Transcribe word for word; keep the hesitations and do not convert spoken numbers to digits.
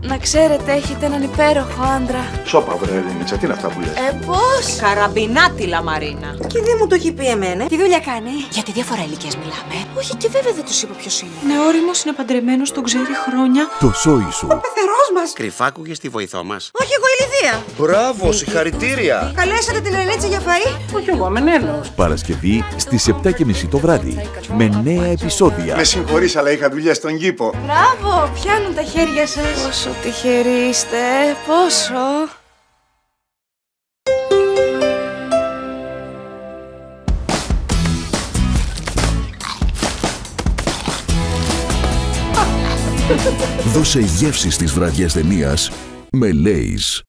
Να ξέρετε, έχετε έναν υπέροχο άντρα. Σώπα, βρε Ελληνίτσα, τι είναι αυτά που λες? Ε, πώς? Καραμπινάτιλα, Μαρίνα. Και δεν μου το έχει πει εμένα. Τι δουλειά κάνει? Για τη διαφορά ηλικίας μιλάμε. Όχι, και βέβαια δεν του είπα ποιος είναι. Είναι όριμος, είναι παντρεμένος, τον ξέρει χρόνια. Το σόι σου. Ο πεθερός μας. Κρυφά ακούγες τη βοηθό μας. Όχι, εγώ η Λιδία. Μπράβο, συγχαρητήρια! Καλέσατε την Ελένίτσα για φαΐ. Όχι εγώ, Μενέλος. Παρασκευή στις επτά και μισή το βράδυ. Με νέα επεισόδια. Με συγχωρείς, αλλά είχα δουλειά στον κήπο. Μπράβο, πιάνουν τα χέρια σας. Πόσο τυχεροί είστε, πόσο. Δώσε γεύση στις βραδιές ταινίας με Λέις.